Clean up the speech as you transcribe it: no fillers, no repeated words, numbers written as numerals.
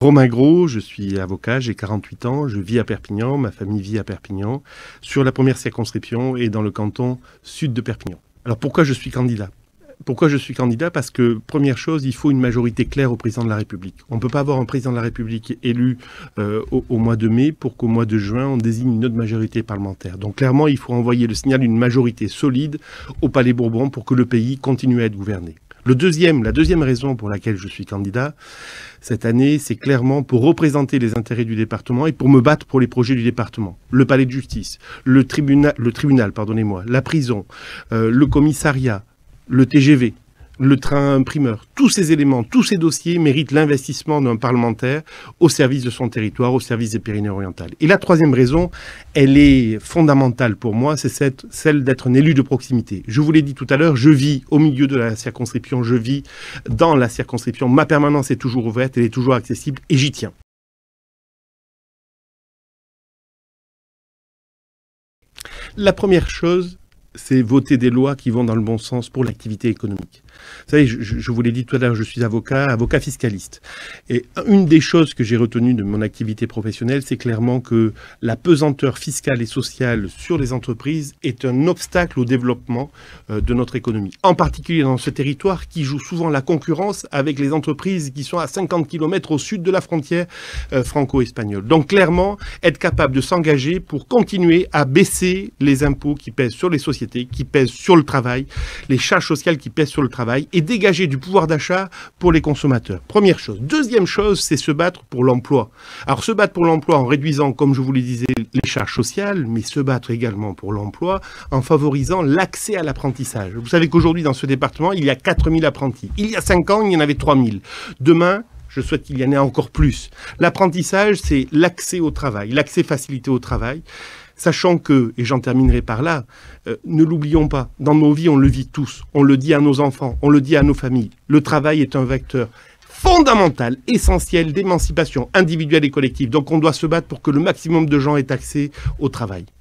Romain Gros, je suis avocat, j'ai 48 ans, je vis à Perpignan, ma famille vit à Perpignan, sur la première circonscription et dans le canton sud de Perpignan. Alors pourquoi je suis candidat ? Pourquoi je suis candidat ? Parce que, première chose, il faut une majorité claire au président de la République. On ne peut pas avoir un président de la République élu au mois de mai pour qu'au mois de juin, on désigne une autre majorité parlementaire. Donc clairement, il faut envoyer le signal d'une majorité solide au Palais Bourbon pour que le pays continue à être gouverné. La deuxième raison pour laquelle je suis candidat cette année, c'est clairement pour représenter les intérêts du département et pour me battre pour les projets du département. Le palais de justice, le tribunal, la prison, le commissariat, le TGV, le train primeur, tous ces éléments, tous ces dossiers méritent l'investissement d'un parlementaire au service de son territoire, au service des Pyrénées-Orientales. Et la troisième raison, elle est fondamentale pour moi, c'est celle d'être un élu de proximité. Je vous l'ai dit tout à l'heure, je vis au milieu de la circonscription, je vis dans la circonscription. Ma permanence est toujours ouverte, elle est toujours accessible et j'y tiens. La première chose, c'est voter des lois qui vont dans le bon sens pour l'activité économique. Vous savez, je vous l'ai dit tout à l'heure, je suis avocat fiscaliste. Et une des choses que j'ai retenues de mon activité professionnelle, c'est clairement que la pesanteur fiscale et sociale sur les entreprises est un obstacle au développement de notre économie. En particulier dans ce territoire qui joue souvent la concurrence avec les entreprises qui sont à 50 km au sud de la frontière franco-espagnole. Donc clairement, être capable de s'engager pour continuer à baisser les impôts qui pèsent sur les sociétés, qui pèsent sur le travail, les charges sociales qui pèsent sur le travail et dégager du pouvoir d'achat pour les consommateurs. Première chose. Deuxième chose, c'est se battre pour l'emploi. Alors se battre pour l'emploi en réduisant, comme je vous le disais, les charges sociales, mais se battre également pour l'emploi en favorisant l'accès à l'apprentissage. Vous savez qu'aujourd'hui, dans ce département, il y a 4000 apprentis. Il y a 5 ans, il y en avait 3000. Demain, je souhaite qu'il y en ait encore plus. L'apprentissage, c'est l'accès au travail, l'accès facilité au travail. Sachant que, et j'en terminerai par là, ne l'oublions pas, dans nos vies, on le vit tous. On le dit à nos enfants, on le dit à nos familles. Le travail est un vecteur fondamental, essentiel d'émancipation individuelle et collective. Donc on doit se battre pour que le maximum de gens aient accès au travail.